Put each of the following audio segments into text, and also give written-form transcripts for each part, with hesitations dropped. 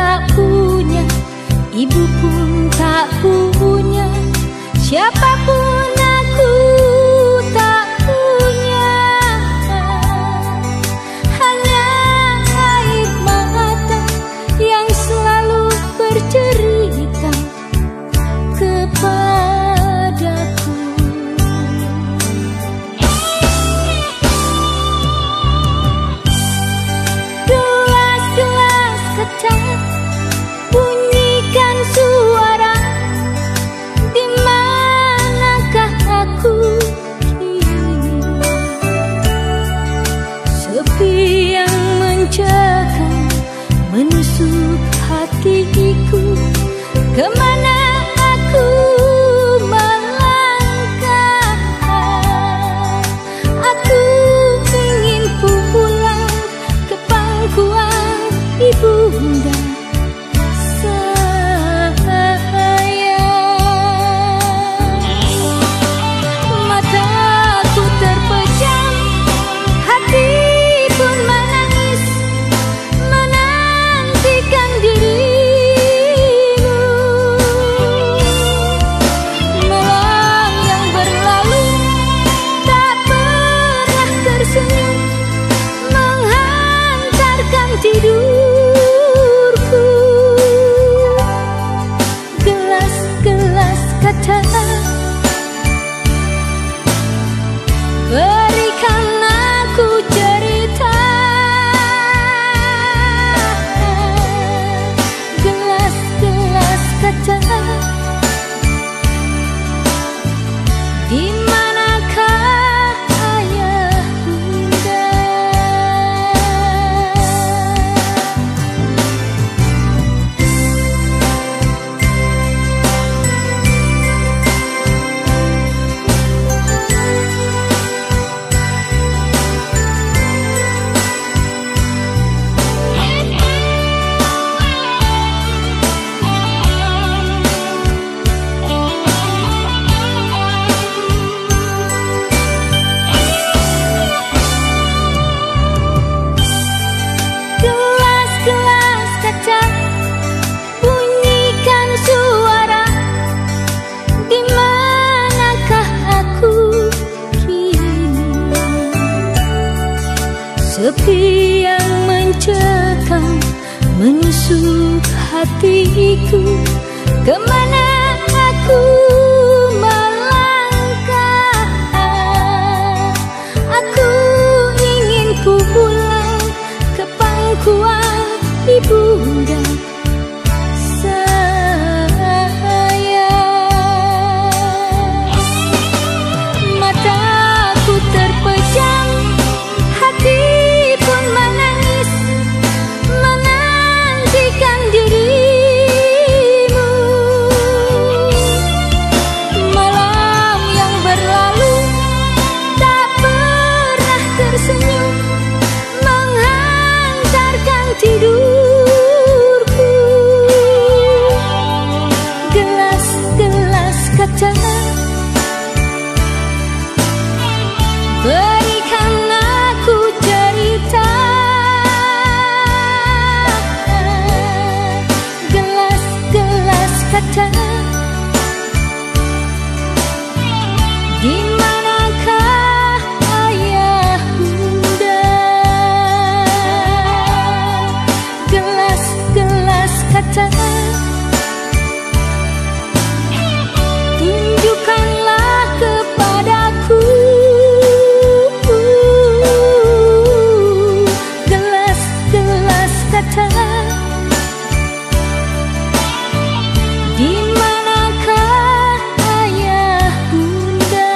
tak punya, ibu pun tak punya, siapapun aku tak punya. Hanya air mata yang selalu bercerita kepadaku. Gelas-gelas kaca bunyikan suara, di manakah aku kini? Sepi yang mencekam menusuk hatiku, kemana aku melangkah? Aku ingin pulang ke pangkuan ibunda sayang. Mataku terpejam, hati pun menangis, menantikan dirimu. Malam yang berlalu tak pernah tersenyum, menghantarkan tidurku. Gelas-gelas kaca, berikan aku cerita. Gelas-gelas kaca, di manakah ayah bunda? Gelas-gelas kaca bunyikan suara, di manakah aku kini? Sepi yang mencekam menusuk hatiku, kemana aku melangkah? Aku ingin pulang ke pangkuan ibunda sayang. Mataku terpejam, hati pun menangis, menantikan dirimu. Malam yang berlalu tak pernah tersenyum, menghantarkan tidurku. Gelas-gelas kaca, berikan aku cerita. Gelas-gelas kaca, di manakah ayah bunda? Gelas-gelas kaca, tunjukkanlah kepadaku. Gelas-gelas kaca, di manakah ayah bunda?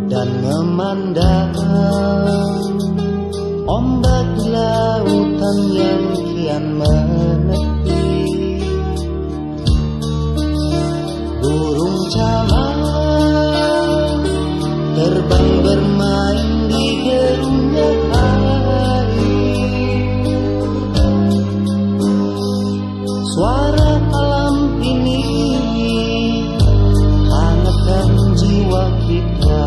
dan memandang ombak di lautan yang kian menepi. Burung camar terbang bermain di derungnya air. Suara alam ini hangatkan jiwa kita.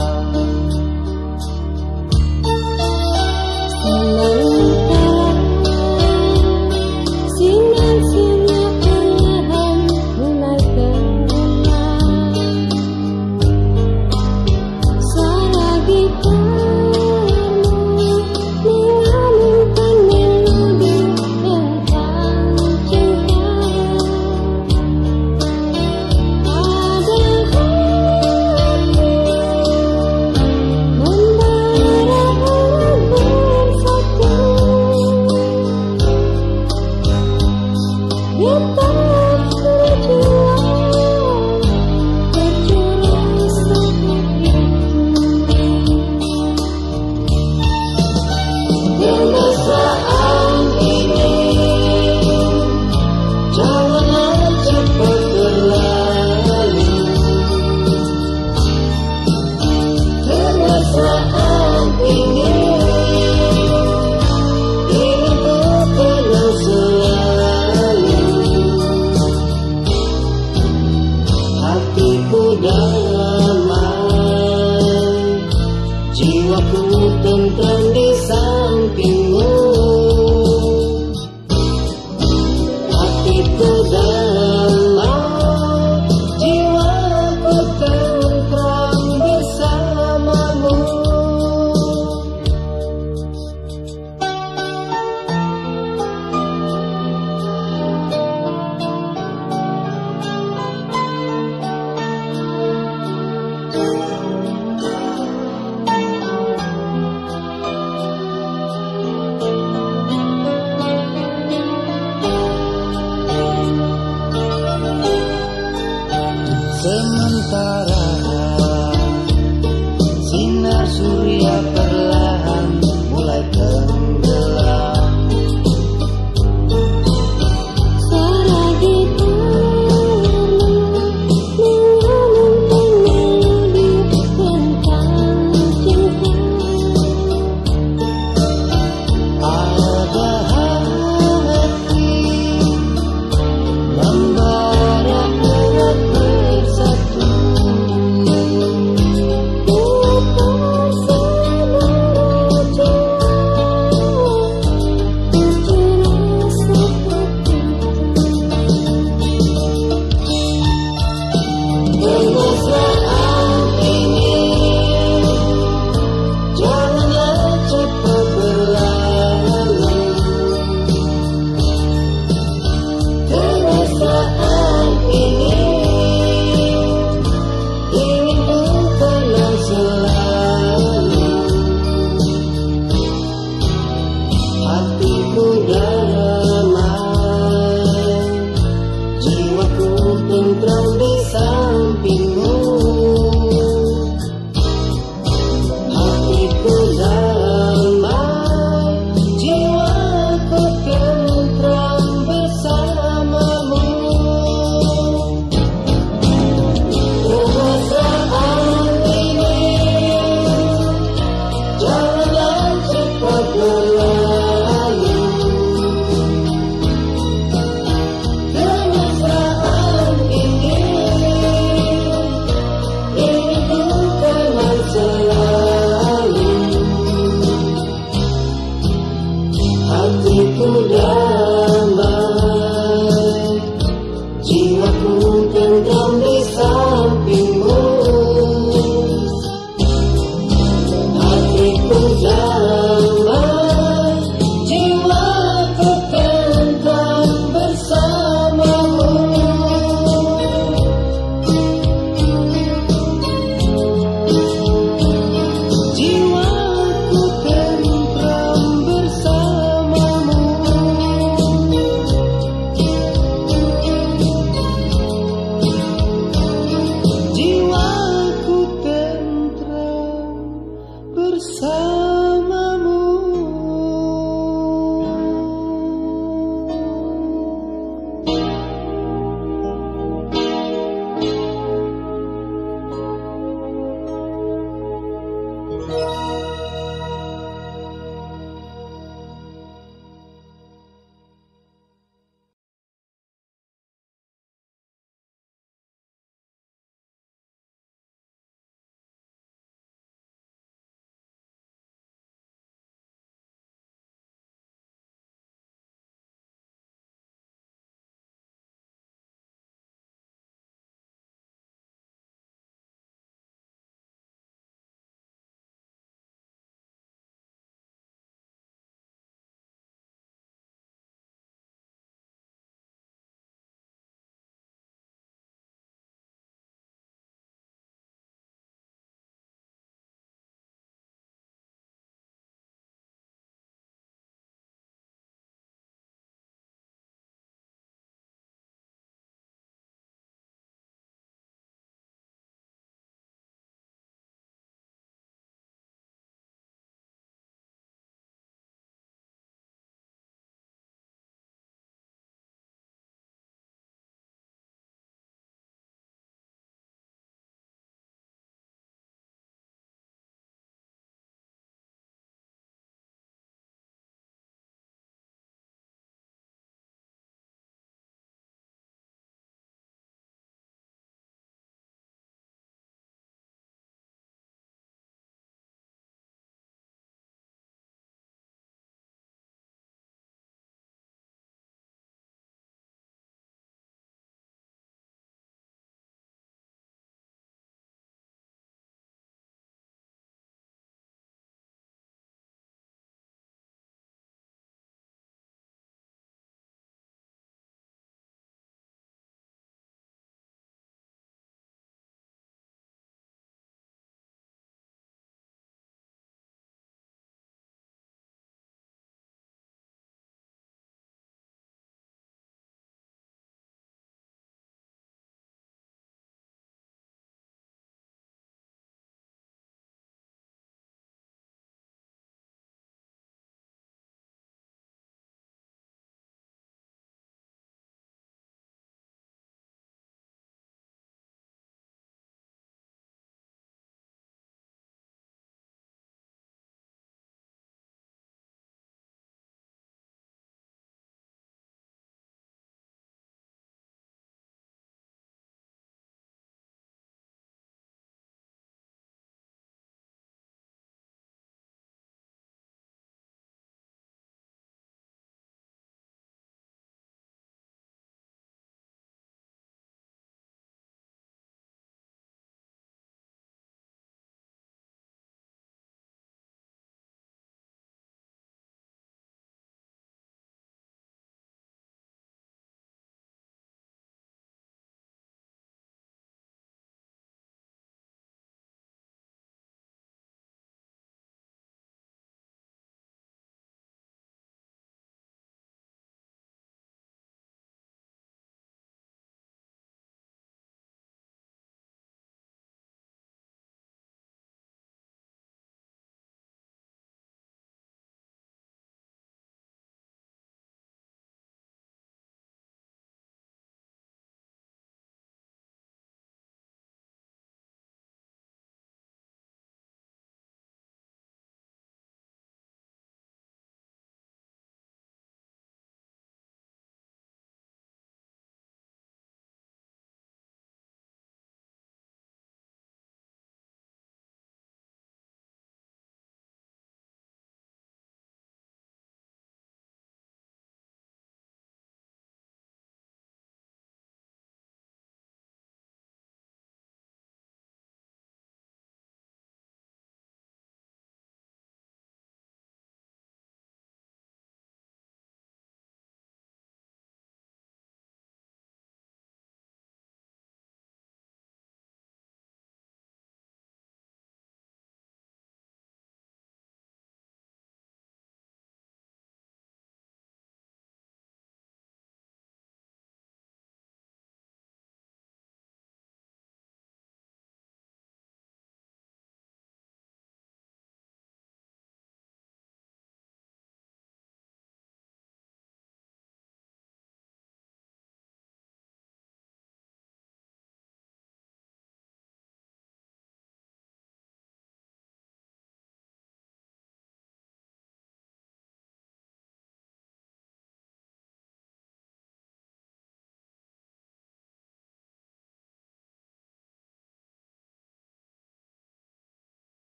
Jiwaku tentram di sampingmu, hatiku damai, jiwaku tentram bersamamu.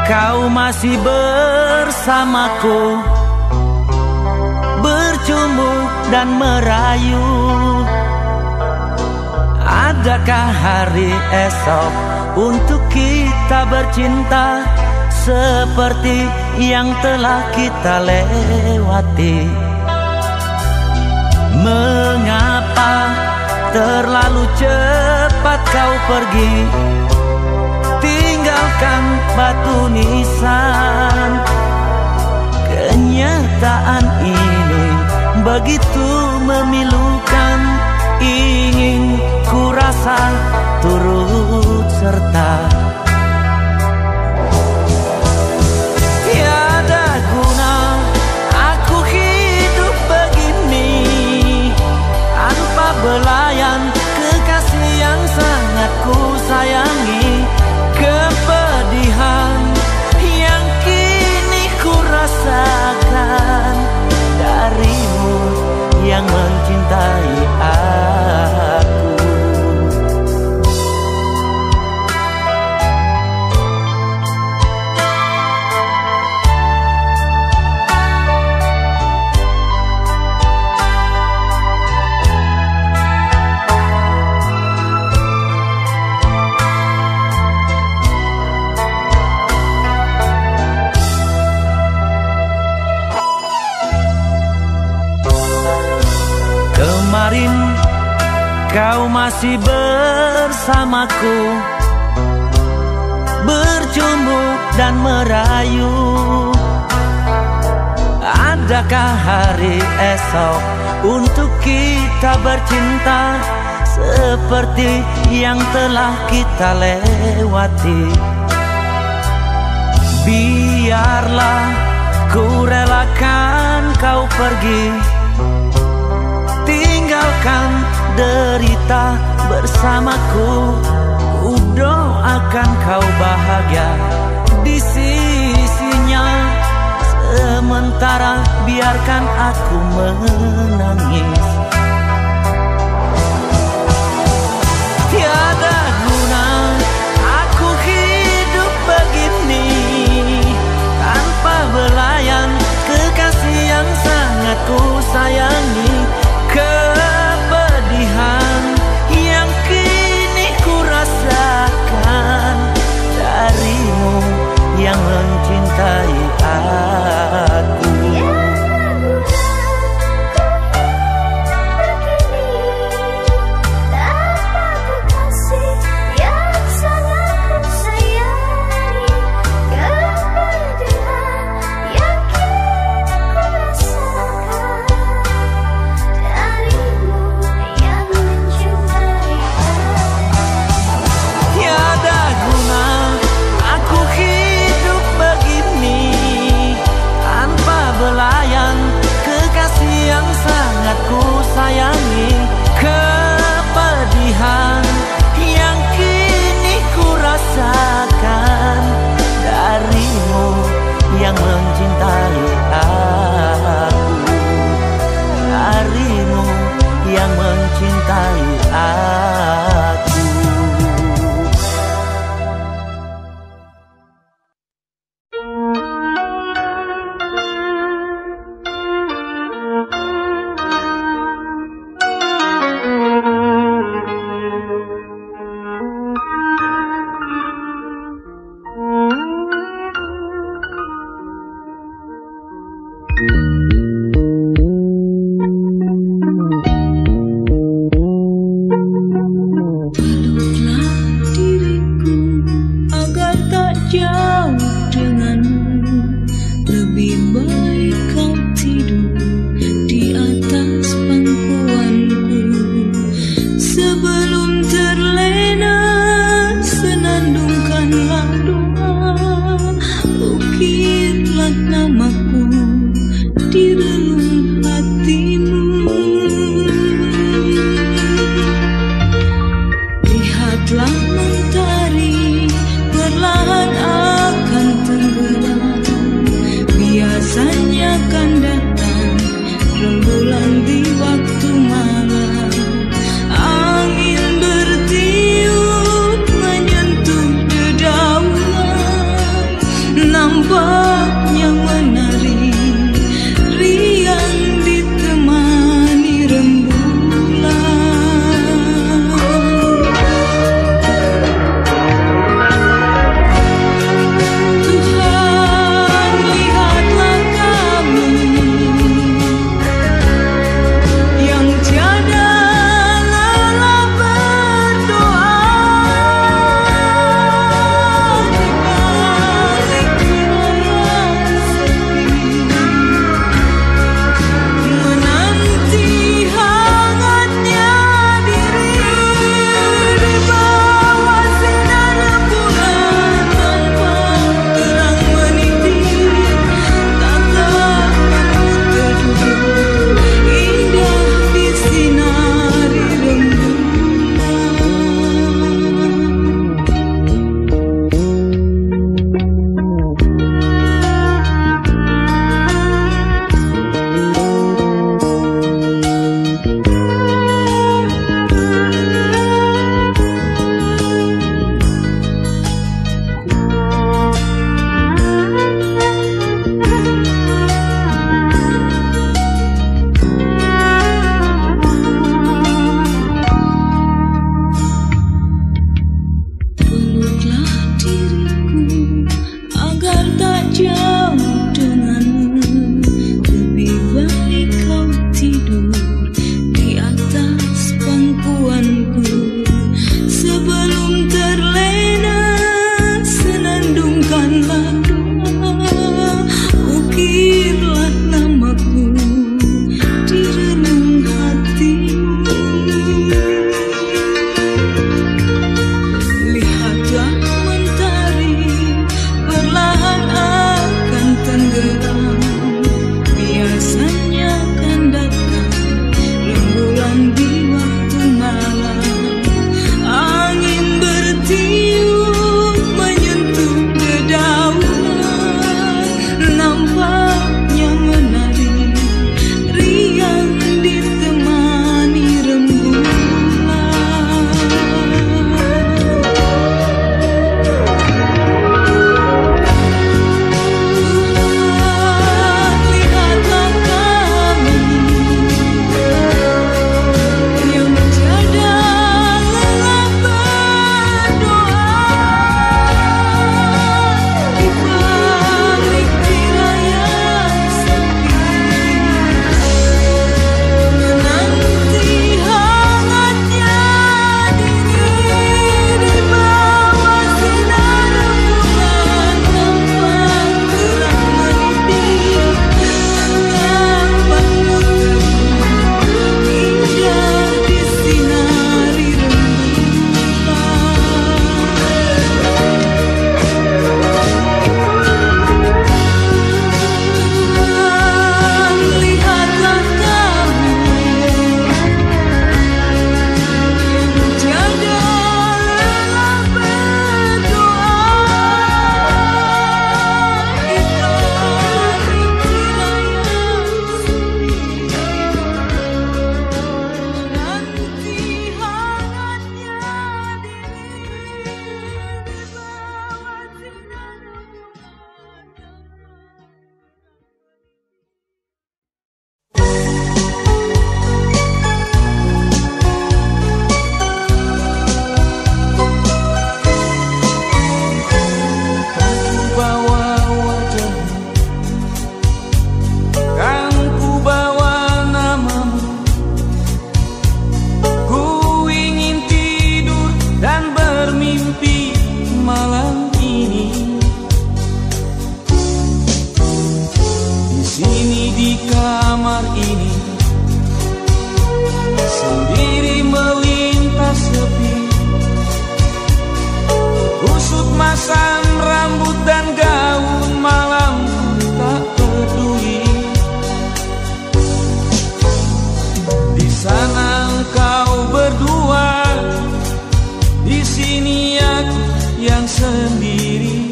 kau masih bersamaku, bercumbu dan merayu. Adakah hari esok untuk kita bercinta seperti yang telah kita lewati? Mengapa terlalu cepat kau pergi, tinggalkan batu nisan? Kenyataan ini begitu memilukan, ingin ku rasa turut serta. Tiada guna aku hidup begini tanpa belayan kekasih yang sangat ku sayangi. Kepedihan yang kini ku rasakan darimu yang mencintai aku. Kemarin kau masih bersamaku, bercumbu dan merayu. Adakah hari esok untuk kita bercinta seperti yang telah kita lewati? Biarlah ku relakan kau pergi, tinggalkan derita bersamaku. Ku doakan kau bahagia di sisinya, sementara biarkan aku menangis. Tiada guna aku hidup begini tanpa belayan kekasih yang sangat ku sayangi. Kepedihan yang kini ku rasakan darimu yang mencintai aku. Ku sayangi, kepedihan yang kini ku rasakan darimu yang mencintai aku, darimu yang mencintai aku. sana engkau berdua, di sini aku yang sendiri.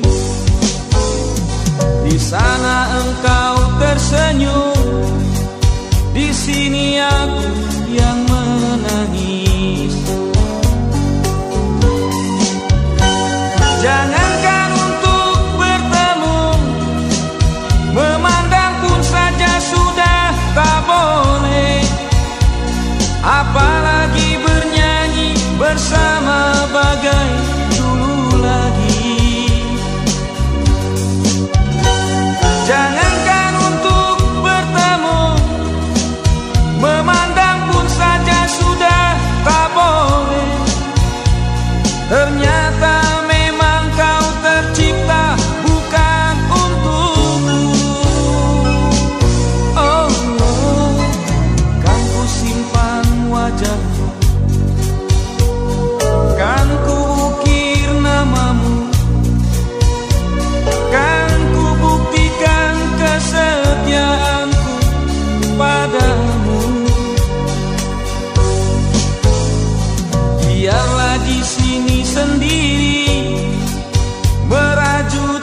Di sana engkau tersenyum, di sini aku yang menangis. Jangankan untuk bertemu, memandang pun saja sudah tak boleh, apalagi bernyanyi bersama bagai dulu lagi. Jangankan untuk bertemu, memandang pun saja sudah tak boleh. Ternyata memang kau tercipta bukan untukku. Oh, oh, kan ku simpan wajahmu, kan ku ukir namamu, kan ku buktikan kesetiaanku padamu. Biarlah di sini sendiri merajut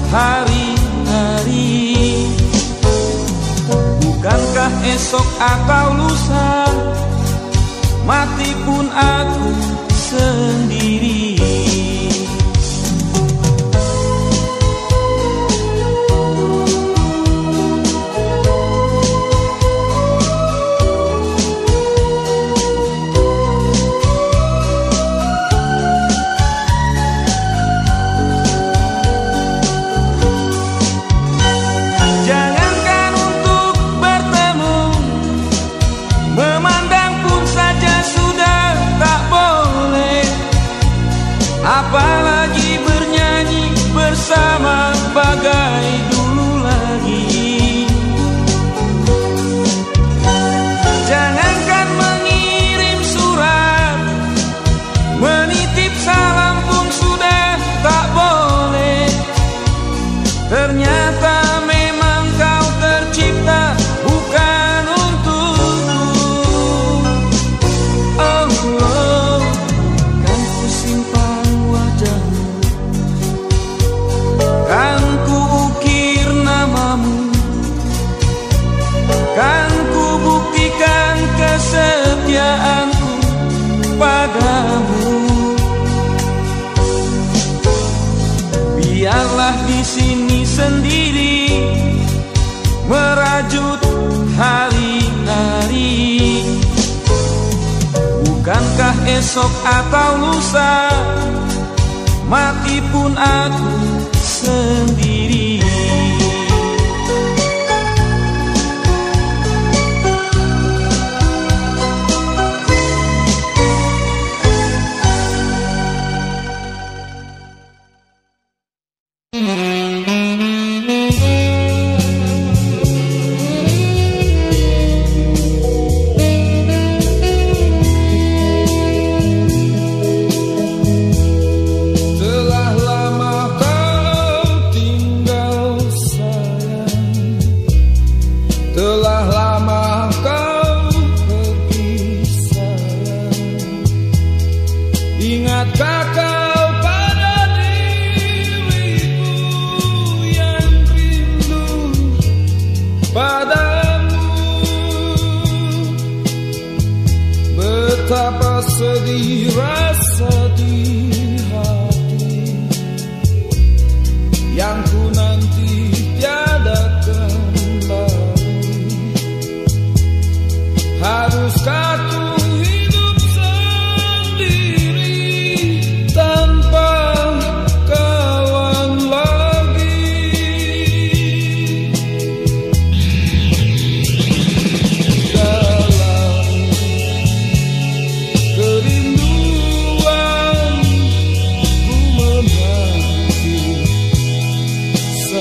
hari-hari. Bukankah esok atau lusa mati pun aku sendiri. Jangankan untuk bertemu, memandang pun saja sudah tak boleh, apalagi bernyanyi bersama bagai dulu lagi. Jangankan mengirim surat, menitip salam pun sudah tak boleh. Ternyata memang kau tercipta bukan untukku. Oh, oh, kan ku simpan wajahmu, kan ku ukir namamu, kan ku buktikan kesetiaanku padamu. Biarlah di sini sendiri merajut hari-hari. Bukankah esok atau lusa mati pun aku sendiri. Telah lama kau tinggal sayang, telah lama kau pergi sayang. Ingatkah kau pada diriku yang rindu padamu? Betapa sedih rasa di hati yang ku nanti tiada kembali. Haruskah ku hidup sendiri tanpa kawan lagi? Dalam kerinduan ku menanti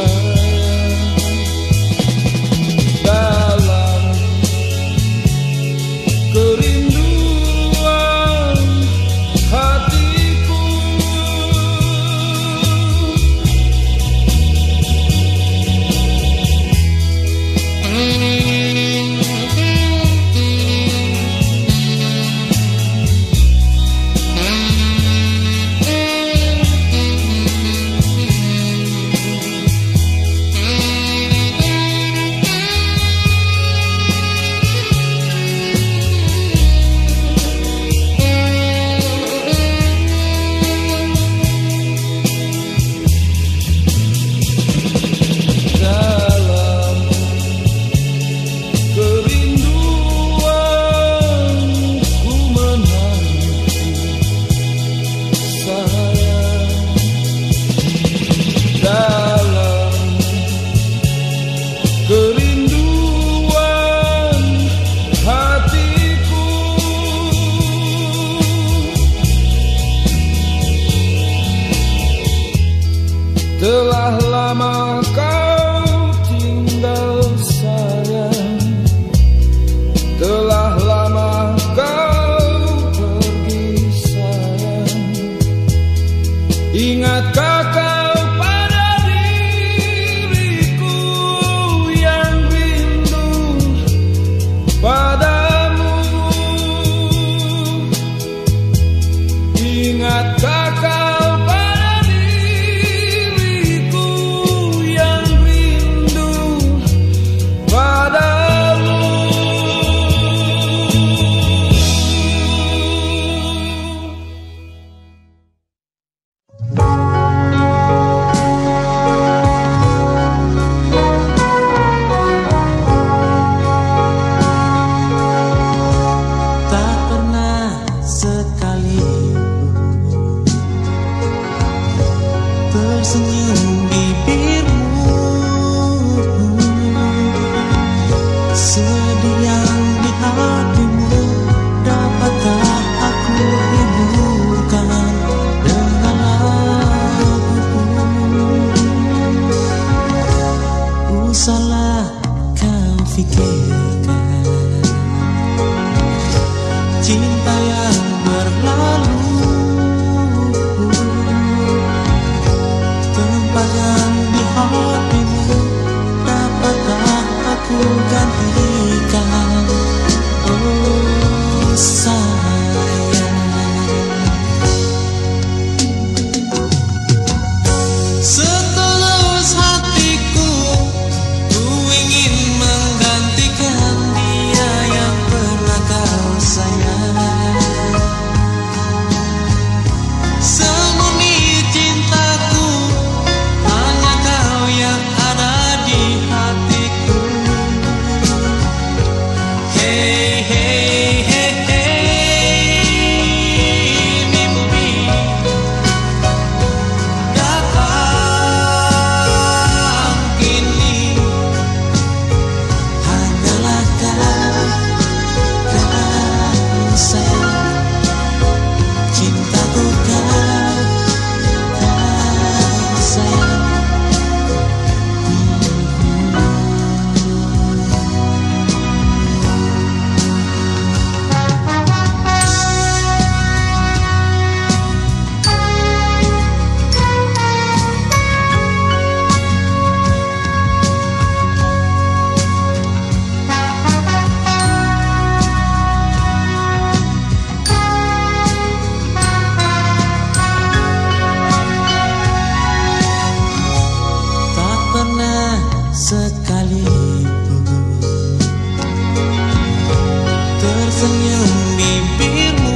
senyum bibirmu,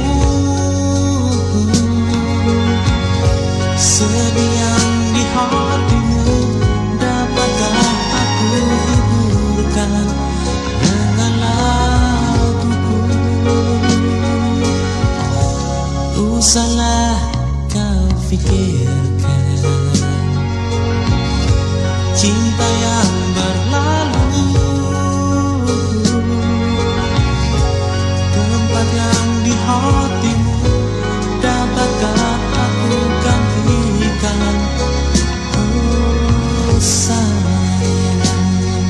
sedih yang di hatimu, dapatkah aku hiburkan dengan laguku? Usahlah kau pikirkan cinta yang berlalu, tempat yang di hatimu, dapatkah aku gantikan? Oh sayang,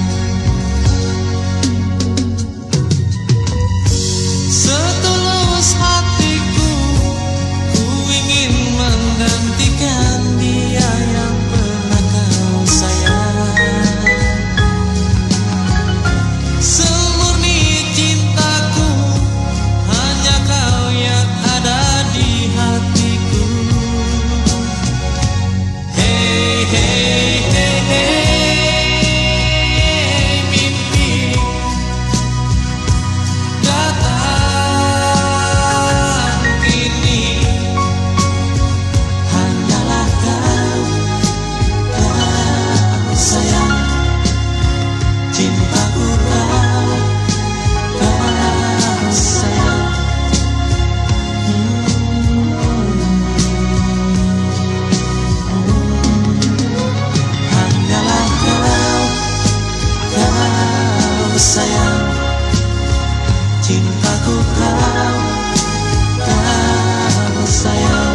setulus hatiku, ku ingin menggantikan dia yang pernah kau sayang. Semurni cintaku, hanya kau yang ada di hatiku. Hey, hey, hey, hey, mimpi datang kini, hanyalah kau sayang, cintaku kau sayang. Hanyalah kau sayang, cintaku kau sayang.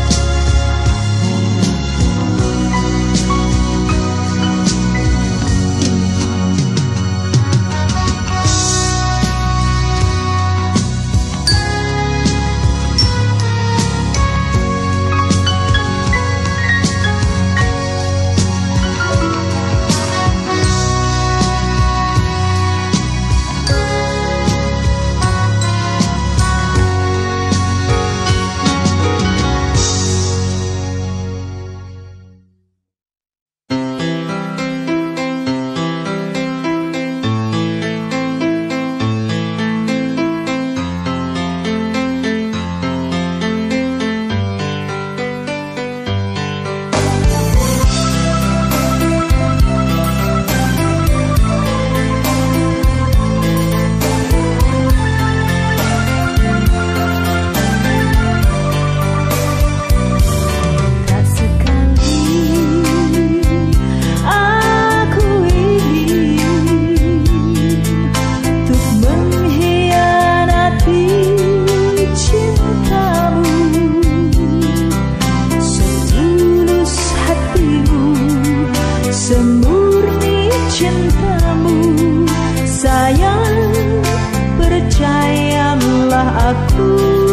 Semurni cintamu, sayang, percayalah aku.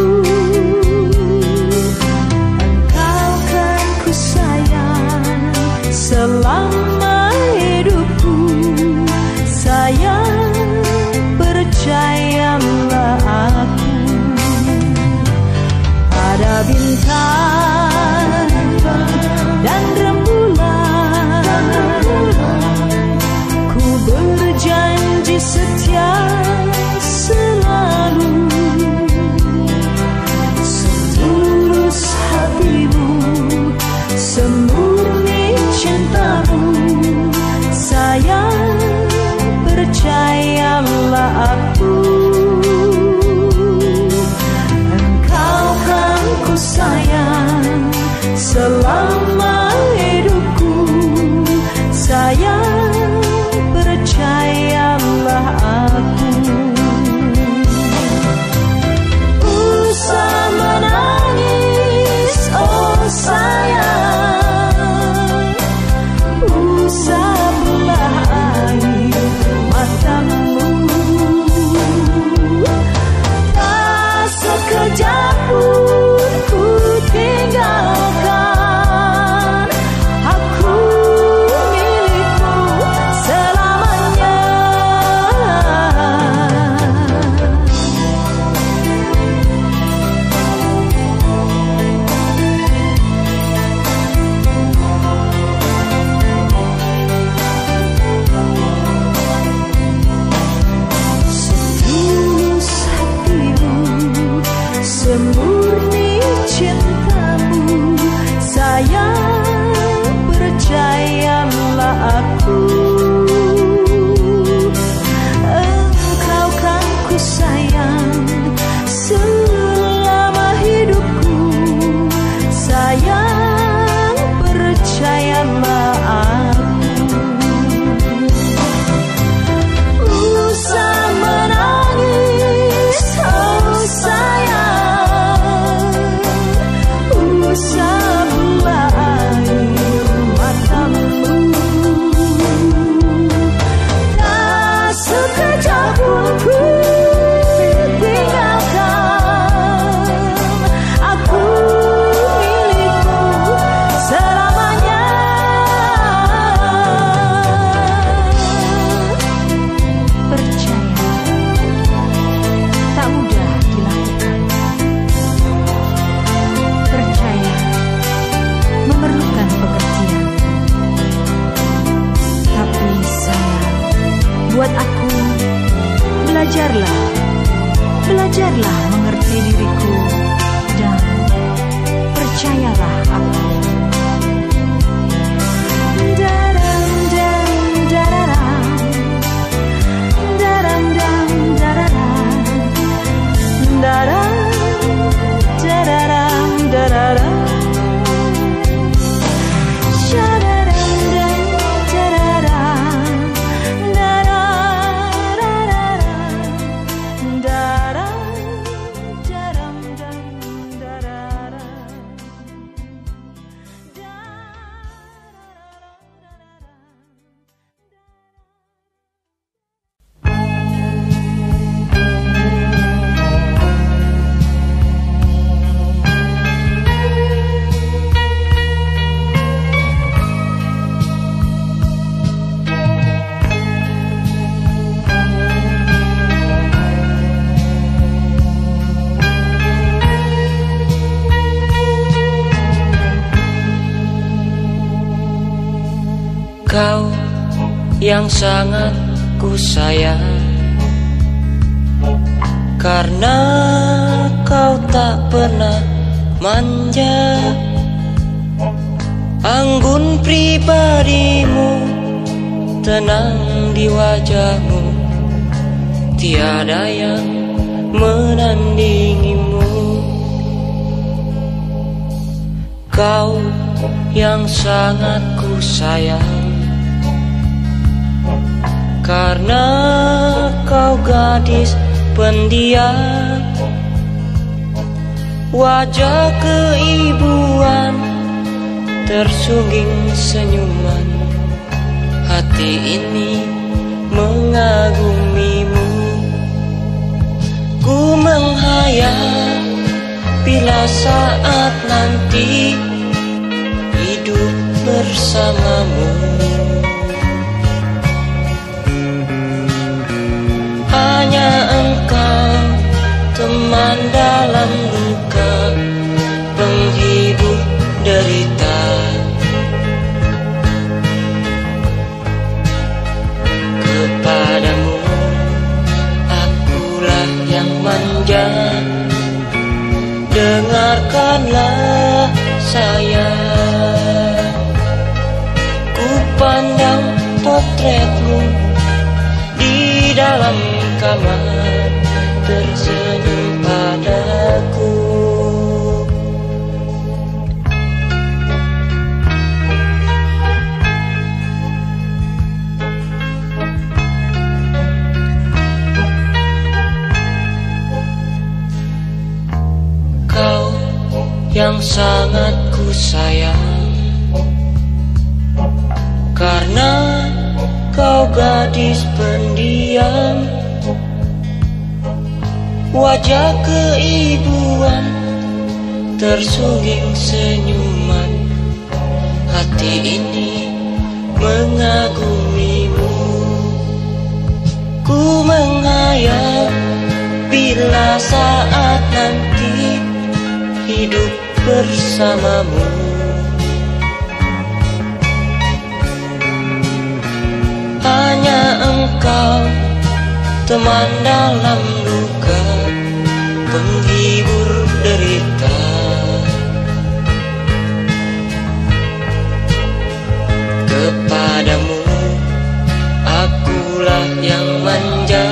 Engkau kan ku sayang selama hidupku, sayang, percayalah aku. Ada bintang dan rembulan, ku berjanji setia selalu. yang sangat ku sayang, karena kau tak pernah manja. Anggun pribadimu, tenang di wajahmu, tiada yang menandingimu. Kau yang sangat ku sayang, karena kau gadis pendiam, wajah keibuan tersungging senyuman, hati ini mengagumimu. Ku menghayal bila saat nanti hidup bersamamu. Hanya engkau teman dalam luka, penghibur derita. Kepadamu akulah yang manja, dengarkanlah sayang. Ku pandang potretmu di dalam kamar, tersenyum padaku. Kau yang sangat ku sayang, karena kau gadis pendiam, wajah keibuan tersungging senyuman, hati ini mengagumimu. Ku menghayal bila saat nanti hidup bersamamu. Hanya engkau teman dalam luka, penghibur derita. Kepadamu akulah yang manja,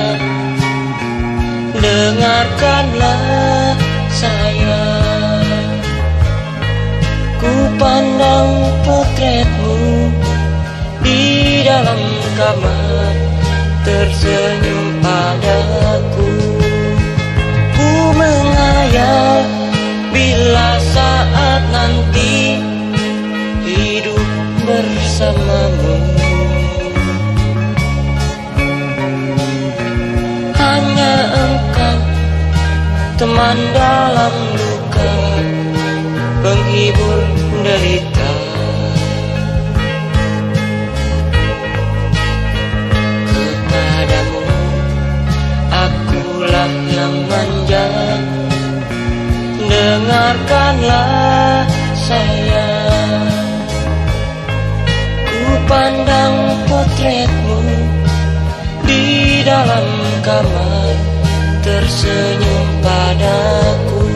dengarkanlah sayang. Ku pandang potretmu di dalam kamar, tersenyum padaku. Ku menghayal bila saat nanti hidup bersamamu. Hanya engkau teman dalam luka, penghibur derita. Kepadamu akulah yang manja, dengarkanlah sayang. Ku pandang potretmu di dalam kamar, tersenyum padaku.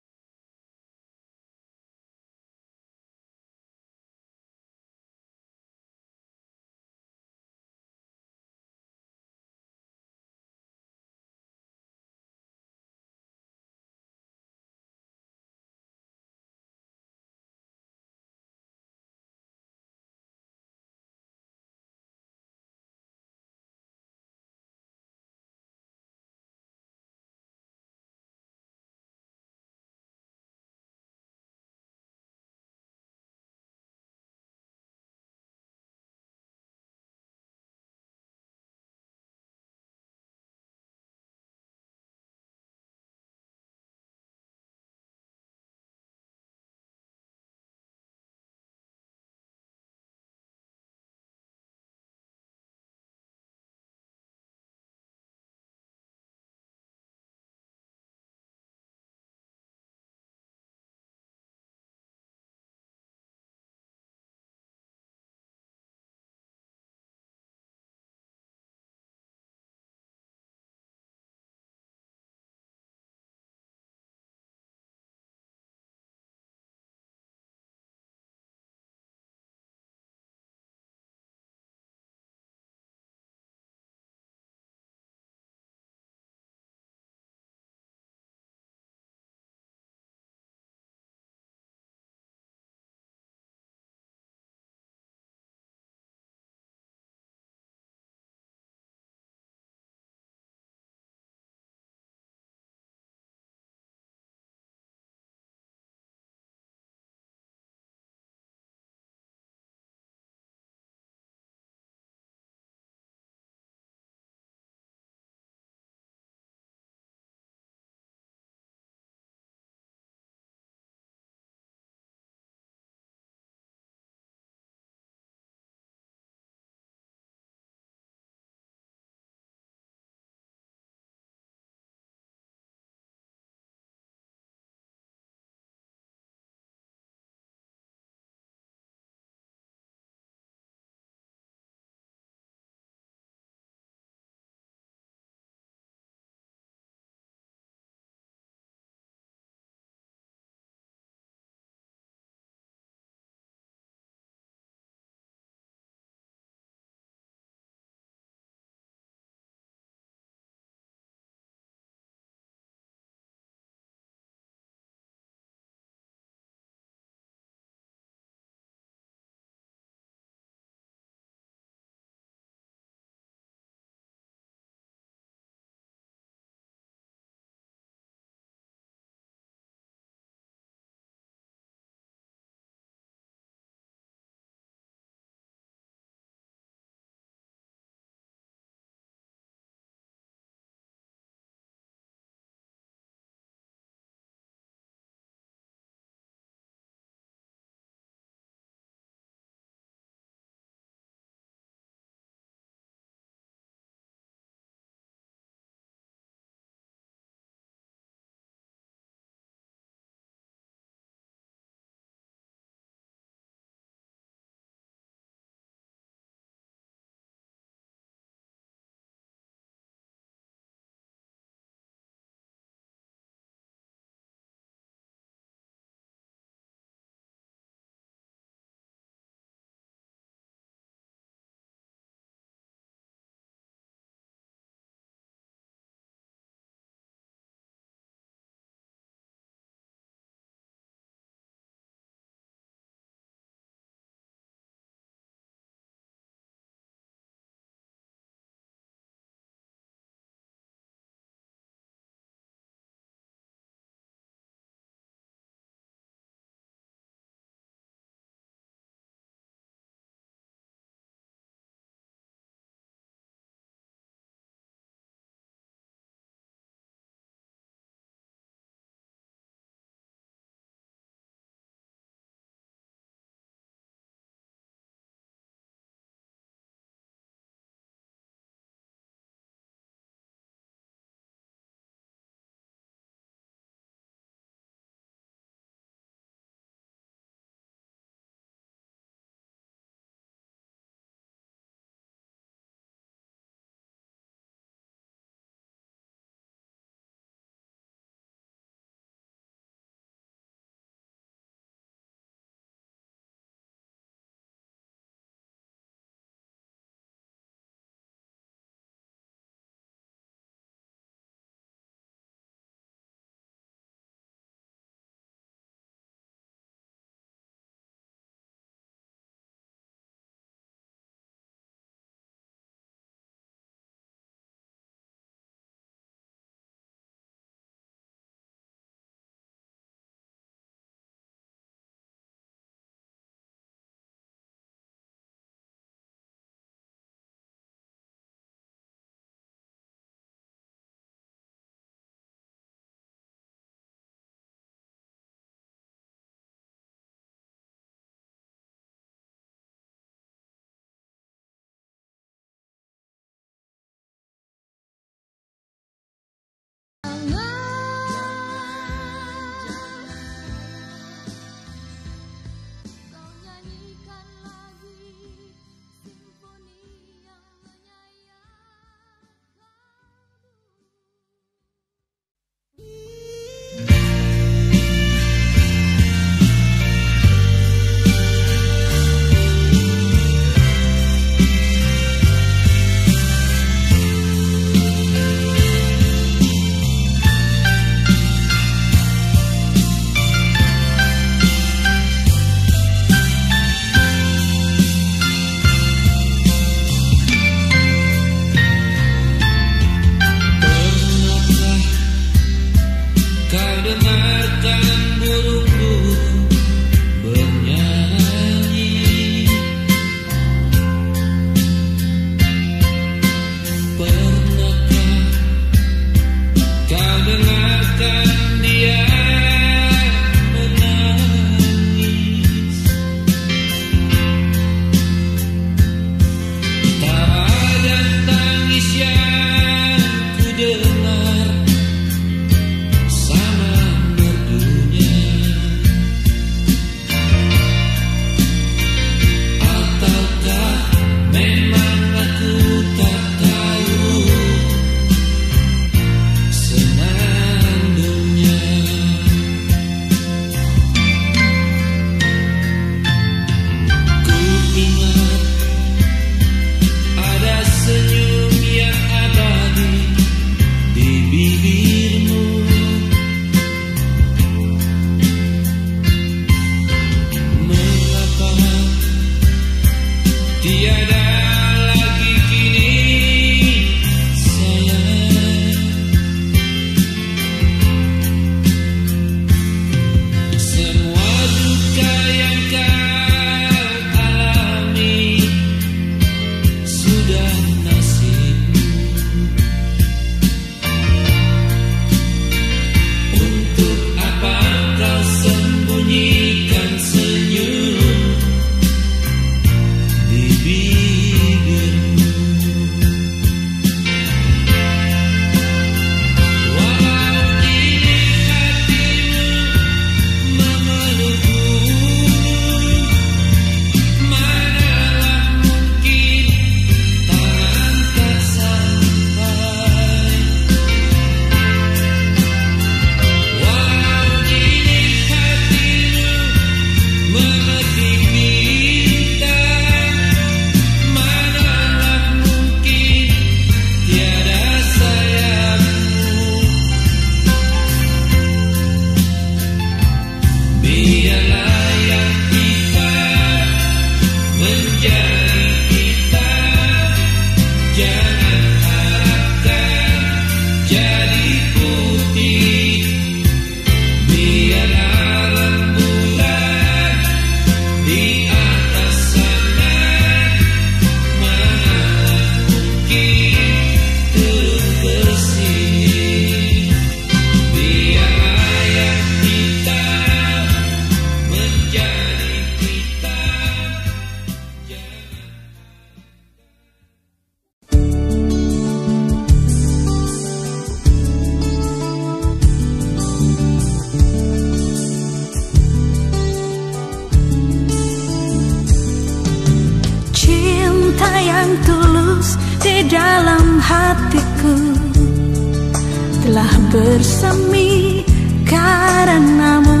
dalam hatiku telah bersemi karenamu.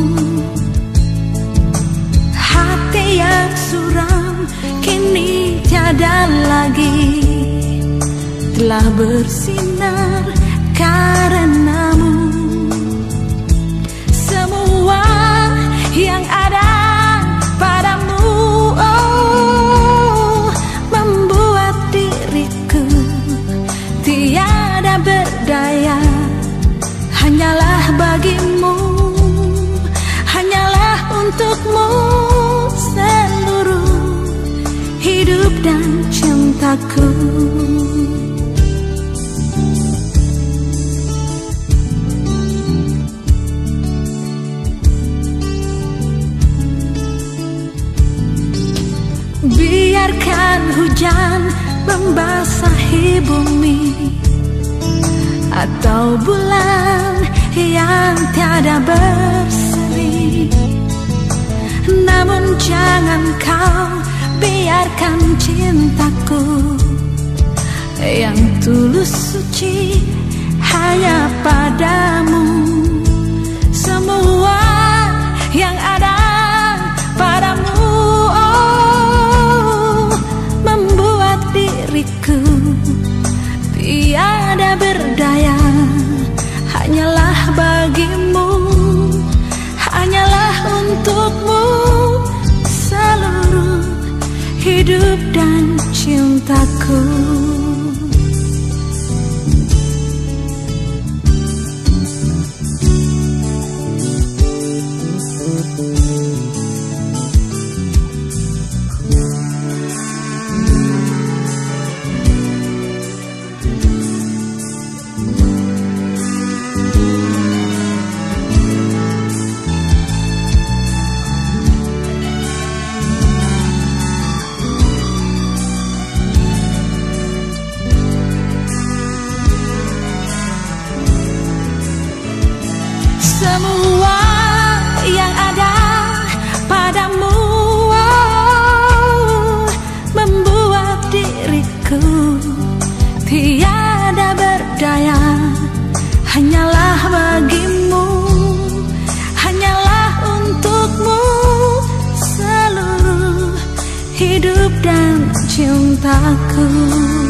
Hati yang suram kini tiada lagi, telah bersinar karenamu. Semua yang ada padamu membuat diriku tiada berdaya. Hanyalah bagimu, hanyalah untukmu seluruh hidup dan cintaku. Biarkan hujan membasahi bumi atau bulan yang tiada berseri, namun jangan kau biarkan cintaku yang tulus suci hanya padamu. Semua yang ada padamu membuat diriku tiada berdaya. Hanyalah bagimu, hanyalah untukmu seluruh hidup dan cintaku. Semua yang ada padamu membuat diriku tiada berdaya. Hanyalah bagimu, hanyalah untukmu seluruh hidup dan cintaku.